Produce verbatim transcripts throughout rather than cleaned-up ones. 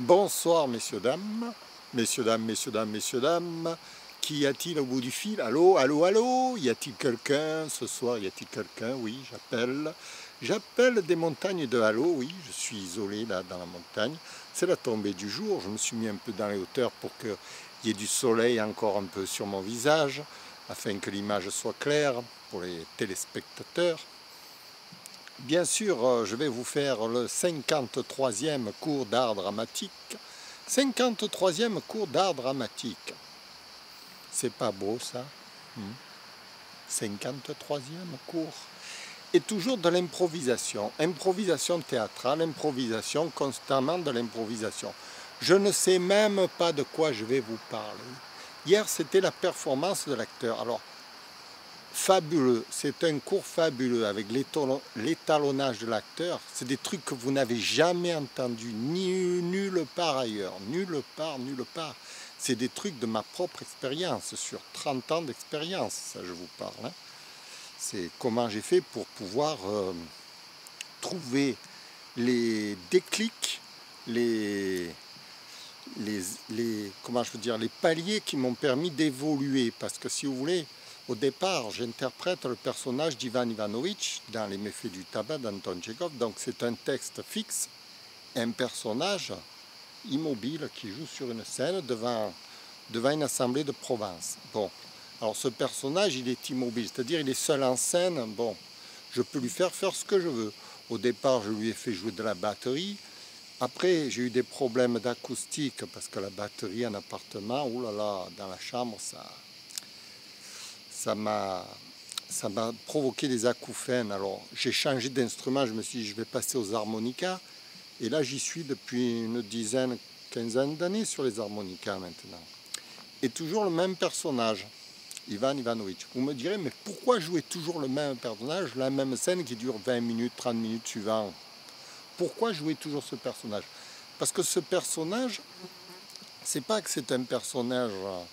Bonsoir messieurs, dames, messieurs, dames, messieurs, dames, messieurs, dames. Qu'y a-t-il au bout du fil? Allô, allô, allô? Y a-t-il quelqu'un ce soir? Y a-t-il quelqu'un? Oui, j'appelle. J'appelle des montagnes de Halo, oui, je suis isolé là dans la montagne. C'est la tombée du jour, je me suis mis un peu dans les hauteurs pour qu'il y ait du soleil encore un peu sur mon visage, afin que l'image soit claire pour les téléspectateurs. Bien sûr, je vais vous faire le cinquante-troisième cours d'art dramatique. cinquante-troisième cours d'art dramatique. C'est pas beau ça hmm. cinquante-troisième cours. Et toujours de l'improvisation. Improvisation théâtrale, improvisation, constamment de l'improvisation. Je ne sais même pas de quoi je vais vous parler. Hier, c'était la performance de l'acteur. Alors, fabuleux, c'est un cours fabuleux avec l'étalonnage de l'acteur. C'est des trucs que vous n'avez jamais entendus ni nulle part ailleurs, nulle part, nulle part. C'est des trucs de ma propre expérience, sur trente ans d'expérience, ça je vous parle. Hein. C'est comment j'ai fait pour pouvoir euh, trouver les déclics, les, les, les, comment je veux dire, les paliers qui m'ont permis d'évoluer. Parce que si vous voulez, au départ, j'interprète le personnage d'Ivan Ivanovitch dans Les méfaits du tabac d'Anton Tchekhov. Donc c'est un texte fixe, un personnage immobile qui joue sur une scène devant, devant une assemblée de Provence. Bon, alors ce personnage, il est immobile, c'est-à-dire il est seul en scène. Bon, je peux lui faire faire ce que je veux. Au départ, je lui ai fait jouer de la batterie. Après, j'ai eu des problèmes d'acoustique parce que la batterie en appartement, oulala, dans la chambre, ça... ça m'a ça m'a provoqué des acouphènes. Alors j'ai changé d'instrument, je me suis dit je vais passer aux harmonicas, et là j'y suis depuis une dizaine, quinzaine d'années sur les harmonicas maintenant. Et toujours le même personnage, Ivan Ivanovitch. Vous me direz, mais pourquoi jouer toujours le même personnage, la même scène qui dure vingt minutes, trente minutes suivant? Pourquoi jouer toujours ce personnage? Parce que ce personnage, c'est pas que c'est un personnage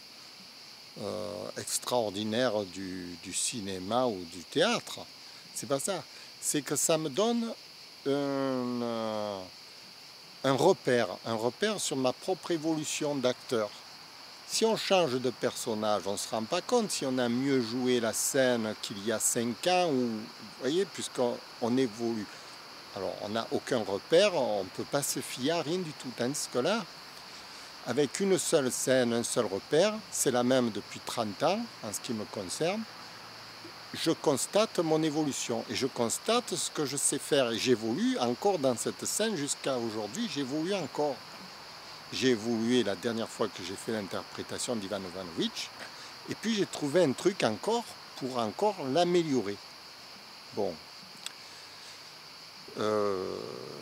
Euh, extraordinaire du, du cinéma ou du théâtre. C'est pas ça. C'est que ça me donne un, euh, un repère, un repère sur ma propre évolution d'acteur. Si on change de personnage, on ne se rend pas compte si on a mieux joué la scène qu'il y a cinq ans, ou, vous voyez, puisqu'on on évolue. Alors, on n'a aucun repère, on ne peut pas se fier à rien du tout. Tandis que là, avec une seule scène, un seul repère, c'est la même depuis trente ans en ce qui me concerne, je constate mon évolution et je constate ce que je sais faire et j'évolue encore dans cette scène jusqu'à aujourd'hui, j'évolue encore. J'ai évolué la dernière fois que j'ai fait l'interprétation d'Ivan Ivanovitch et puis j'ai trouvé un truc encore pour encore l'améliorer. Bon. Euh...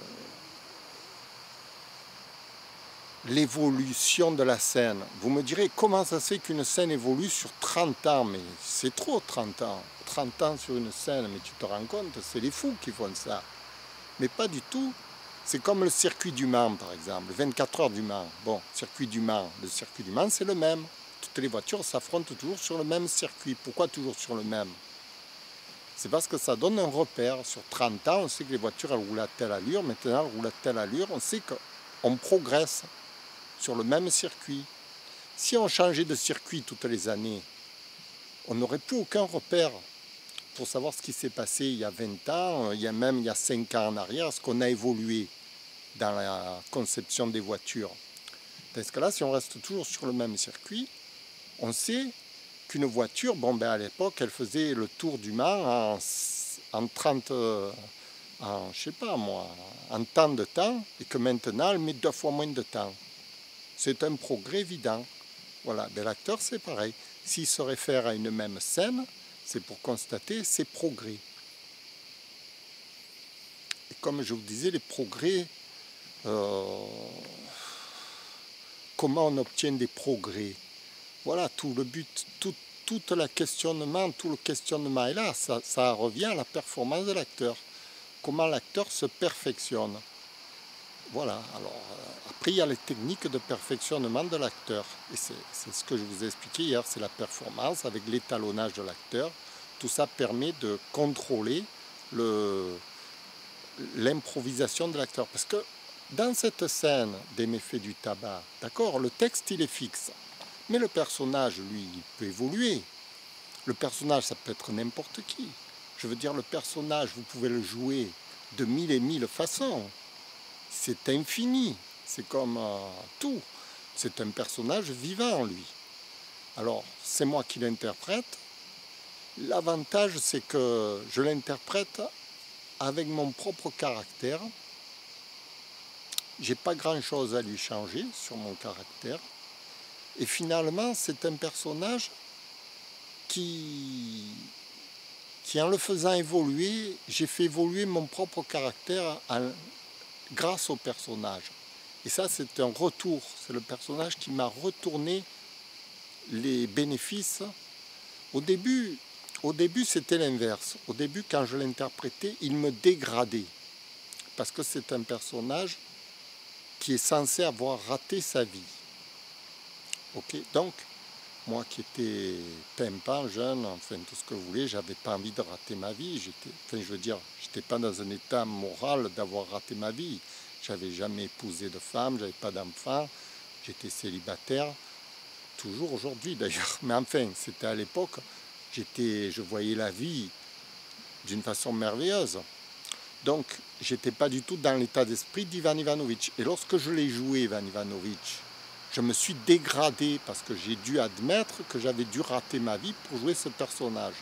L'évolution de la scène. Vous me direz, comment ça se fait qu'une scène évolue sur trente ans? Mais c'est trop, trente ans. trente ans sur une scène, mais tu te rends compte, c'est les fous qui font ça. Mais pas du tout. C'est comme le circuit du Mans, par exemple, vingt-quatre heures du Mans. Bon, circuit du Mans, le circuit du Mans, c'est le même. Toutes les voitures s'affrontent toujours sur le même circuit. Pourquoi toujours sur le même? C'est parce que ça donne un repère. Sur trente ans, on sait que les voitures, elles roulent à telle allure. Maintenant, elles roulent à telle allure. On sait qu'on progresse sur le même circuit. Si on changeait de circuit toutes les années, on n'aurait plus aucun repère pour savoir ce qui s'est passé il y a vingt ans, il y a même il y a cinq ans en arrière, ce qu'on a évolué dans la conception des voitures. Parce que là, si on reste toujours sur le même circuit, on sait qu'une voiture, bon ben à l'époque, elle faisait le tour du Mans en, en trente, en, je sais pas moi, en tant de temps, et que maintenant, elle met deux fois moins de temps. C'est un progrès évident. Voilà, ben, l'acteur c'est pareil. S'il se réfère à une même scène, c'est pour constater ses progrès. Et comme je vous disais, les progrès, euh, comment on obtient des progrès? Voilà, tout le but, tout, tout le questionnement, tout le questionnement est là. Ça, ça revient à la performance de l'acteur. Comment l'acteur se perfectionne. Voilà, alors après il y a les techniques de perfectionnement de l'acteur, et c'est ce que je vous ai expliqué hier, c'est la performance avec l'étalonnage de l'acteur. Tout ça permet de contrôler l'improvisation de l'acteur, parce que Dans cette scène des méfaits du tabac, d'accord, le texte il est fixe, mais le personnage, lui, il peut évoluer. Le personnage, ça peut être n'importe qui. Je veux dire, le personnage, vous pouvez le jouer de mille et mille façons. C'est infini, c'est comme euh, tout. C'est un personnage vivant, lui. Alors, c'est moi qui l'interprète. L'avantage, c'est que je l'interprète avec mon propre caractère. J'ai pas grand-chose à lui changer sur mon caractère. Et finalement, c'est un personnage qui, qui, en le faisant évoluer, j'ai fait évoluer mon propre caractère en, grâce au personnage. Et ça, c'est un retour. C'est le personnage qui m'a retourné les bénéfices. Au début, au début c'était l'inverse. Au début, quand je l'interprétais, il me dégradait. Parce que c'est un personnage qui est censé avoir raté sa vie. Ok, donc, moi qui étais pimpant, jeune, enfin tout ce que vous voulez, j'avais pas envie de rater ma vie. J'étais, enfin, je veux dire, j'étais pas dans un état moral d'avoir raté ma vie. J'avais jamais épousé de femme, j'avais pas d'enfant, j'étais célibataire, toujours aujourd'hui d'ailleurs. Mais enfin, c'était à l'époque, j'étais, je voyais la vie d'une façon merveilleuse. Donc, j'étais pas du tout dans l'état d'esprit d'Ivan Ivanovic. Et lorsque je l'ai joué, Ivan Ivanovic, je me suis dégradé parce que j'ai dû admettre que j'avais dû rater ma vie pour jouer ce personnage.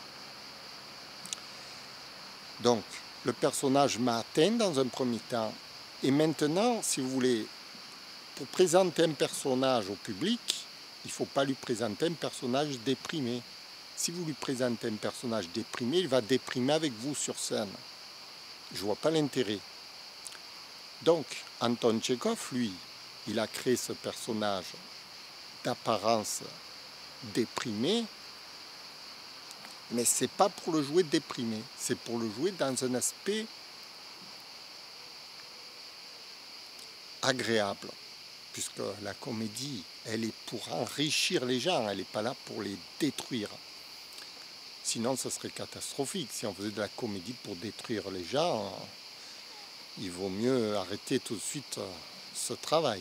Donc, le personnage m'a atteint dans un premier temps. Et maintenant, si vous voulez, pour présenter un personnage au public, il ne faut pas lui présenter un personnage déprimé. Si vous lui présentez un personnage déprimé, il va déprimer avec vous sur scène. Je ne vois pas l'intérêt. Donc, Anton Tchekhov, lui, il a créé ce personnage d'apparence déprimé, mais ce n'est pas pour le jouer déprimé, c'est pour le jouer dans un aspect agréable, puisque la comédie, elle est pour enrichir les gens, elle n'est pas là pour les détruire. Sinon, ce serait catastrophique. Si on faisait de la comédie pour détruire les gens, il vaut mieux arrêter tout de suite ce travail.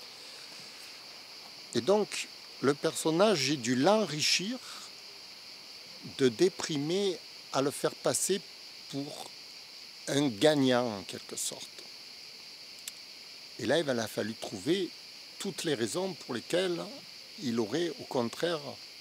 Et donc, le personnage, j'ai dû l'enrichir, de déprimer à le faire passer pour un gagnant en quelque sorte. Et là, il a fallu trouver toutes les raisons pour lesquelles il aurait au contraire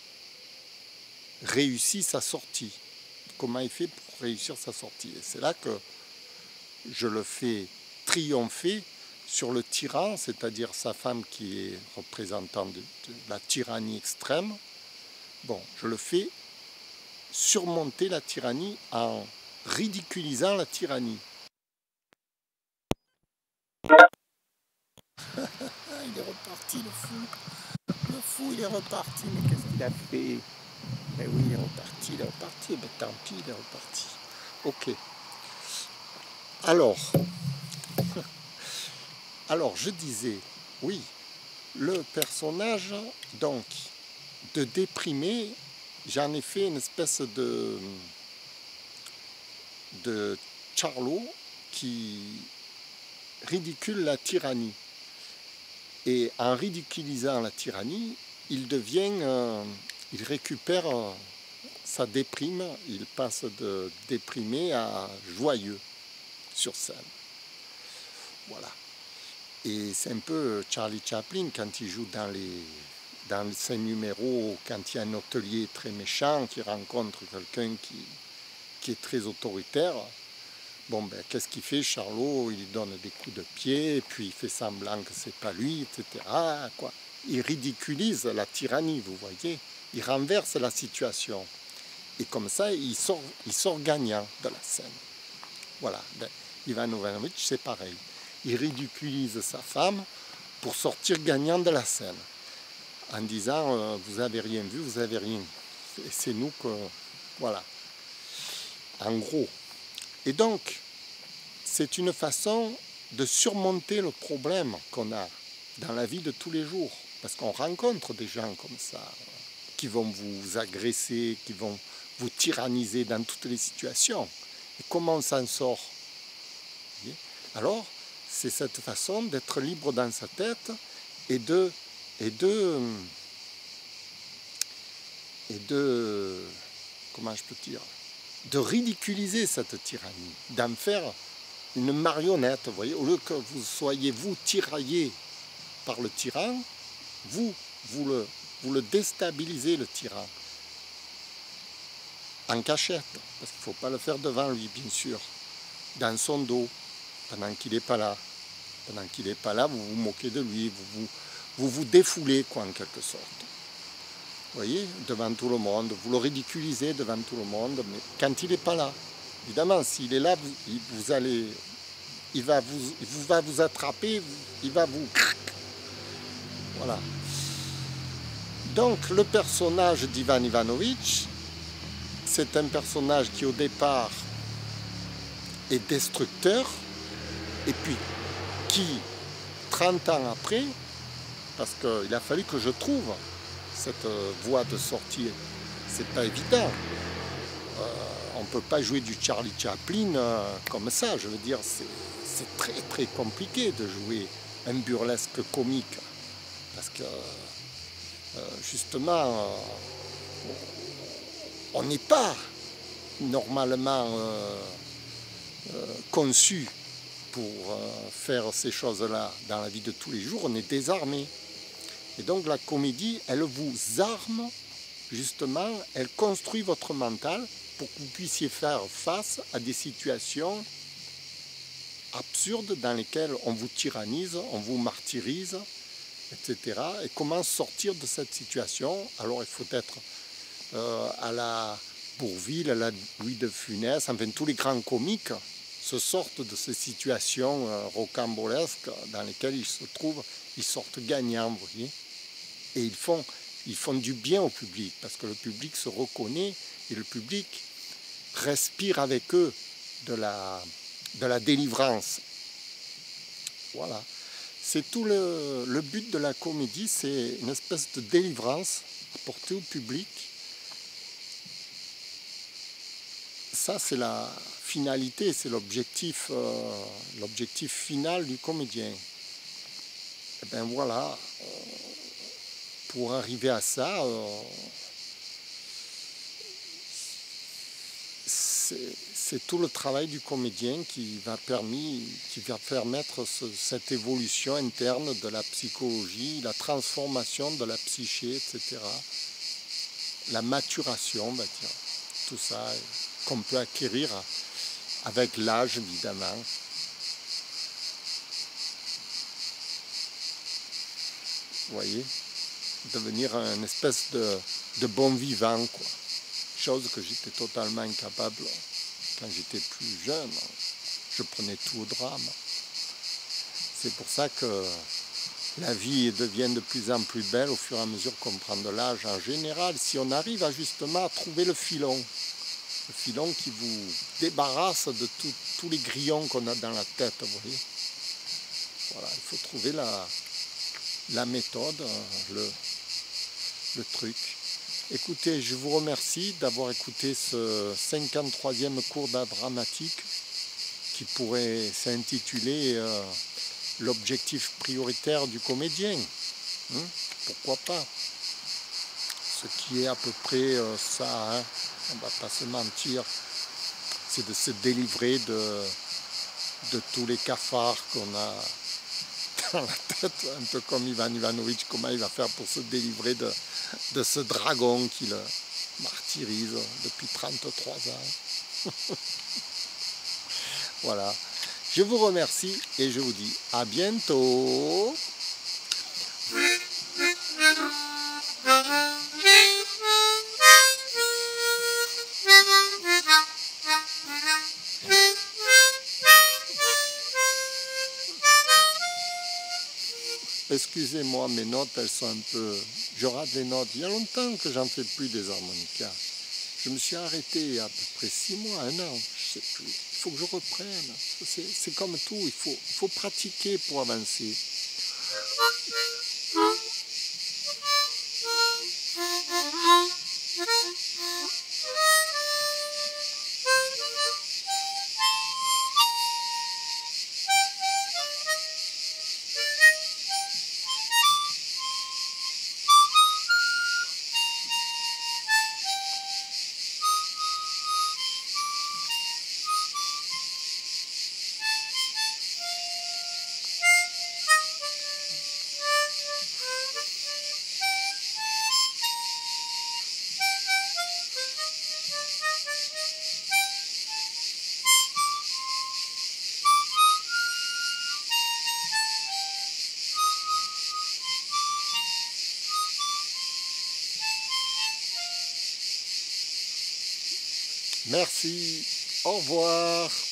réussi sa sortie. Comment il fait pour réussir sa sortie? Et c'est là que je le fais triompher sur le tyran, c'est-à-dire sa femme qui est représentante de, de la tyrannie extrême. Bon, je le fais surmonter la tyrannie en ridiculisant la tyrannie. Il est reparti, le fou. Le fou, il est reparti. Mais qu'est-ce qu'il a fait? Mais oui, il est reparti, il est reparti. Mais tant pis, il est reparti. Ok. Alors, alors je disais, oui, le personnage, donc, de déprimé, j'en ai fait une espèce de, de Charlot qui ridicule la tyrannie. Et en ridiculisant la tyrannie, il devient, euh, il récupère euh, sa déprime, il passe de déprimé à joyeux sur scène. Voilà. Et c'est un peu Charlie Chaplin quand il joue dans les dans ces numéros, quand il y a un hôtelier très méchant qui rencontre quelqu'un qui, qui est très autoritaire. Bon, ben, qu'est-ce qu'il fait, Charlot? Il lui donne des coups de pied, et puis il fait semblant que c'est pas lui, et cetera. Quoi. Il ridiculise la tyrannie, vous voyez. Il renverse la situation. Et comme ça, il sort, il sort gagnant de la scène. Voilà. Ben, Ivan Ivanovic, c'est pareil. Il ridiculise sa femme pour sortir gagnant de la scène. En disant, euh, vous n'avez rien vu, vous n'avez rien. Et c'est nous que... Voilà. En gros. Et donc, c'est une façon de surmonter le problème qu'on a dans la vie de tous les jours. Parce qu'on rencontre des gens comme ça, qui vont vous agresser, qui vont vous tyranniser dans toutes les situations. Et comment on s'en sort? Alors, c'est cette façon d'être libre dans sa tête et de, et de, et de, comment je peux dire, de ridiculiser cette tyrannie, d'en faire une marionnette, vous voyez, au lieu que vous soyez vous tiraillé par le tyran, vous, vous le, vous le déstabilisez le tyran, en cachette, parce qu'il ne faut pas le faire devant lui, bien sûr, dans son dos, pendant qu'il n'est pas là. Pendant qu'il n'est pas là, vous vous moquez de lui, vous vous, vous vous défoulez, quoi, en quelque sorte. Vous voyez, devant tout le monde, vous le ridiculisez devant tout le monde, mais quand il n'est pas là, évidemment, s'il est là, vous, vous allez, il va vous, il va vous attraper, il va vous... Voilà. Donc, le personnage d'Ivan Ivanovitch, c'est un personnage qui, au départ, est destructeur, et puis qui, trente ans après, parce qu'il a fallu que je trouve cette voie de sortie, c'est pas évident. Euh, on ne peut pas jouer du Charlie Chaplin euh, comme ça, je veux dire, c'est très très compliqué de jouer un burlesque comique, parce que euh, justement, euh, on n'est pas normalement euh, euh, conçu pour euh, faire ces choses-là dans la vie de tous les jours, on est désarmé. Et donc la comédie, elle vous arme, justement, elle construit votre mental pour que vous puissiez faire face à des situations absurdes dans lesquelles on vous tyrannise, on vous martyrise, et cetera. Et comment sortir de cette situation? Alors il faut être euh, à la Bourvil, à la Louis de Funès, enfin tous les grands comiques se sortent de ces situations euh, rocambolesques dans lesquelles ils se trouvent, ils sortent gagnants, vous voyez. Et ils font, ils font du bien au public, parce que le public se reconnaît et le public respire avec eux de la, de la délivrance. Voilà. C'est tout le, le but de la comédie, c'est une espèce de délivrance apportée au public. Ça, c'est la finalité, c'est l'objectif euh, l'objectif final du comédien. Et bien voilà, euh, pour arriver à ça, euh, c'est tout le travail du comédien qui va, permis, qui va permettre ce, cette évolution interne de la psychologie, la transformation de la psyché, et cetera. La maturation, on va dire, tout ça qu'on peut acquérir avec l'âge, évidemment. Vous voyez, devenir un espèce de, de bon vivant, quoi. Chose que j'étais totalement incapable quand j'étais plus jeune. Je prenais tout au drame. C'est pour ça que la vie devient de plus en plus belle au fur et à mesure qu'on prend de l'âge en général, si on arrive à justement à trouver le filon. Le filon qui vous débarrasse de tout, tous les grillons qu'on a dans la tête, vous voyez. Voilà, il faut trouver la, la méthode, le, le truc. Écoutez, je vous remercie d'avoir écouté ce cinquante-troisième cours d'art dramatique qui pourrait s'intituler euh, l'objectif prioritaire du comédien. Hein, pourquoi pas? Ce qui est à peu près euh, ça, hein, on ne va pas se mentir, c'est de se délivrer de, de tous les cafards qu'on a dans la tête, un peu comme Ivan Ivanovitch, comment il va faire pour se délivrer de, de ce dragon qui le martyrise depuis trente-trois ans. Voilà. Je vous remercie et je vous dis à bientôt. Excusez-moi, mes notes, elles sont un peu... Je rate les notes. Il y a longtemps que j'en fais plus des harmonicas. Je me suis arrêté il y a à peu près six mois, un an, je sais plus. Il faut que je reprenne. C'est comme tout, il faut, il faut pratiquer pour avancer. Merci, au revoir.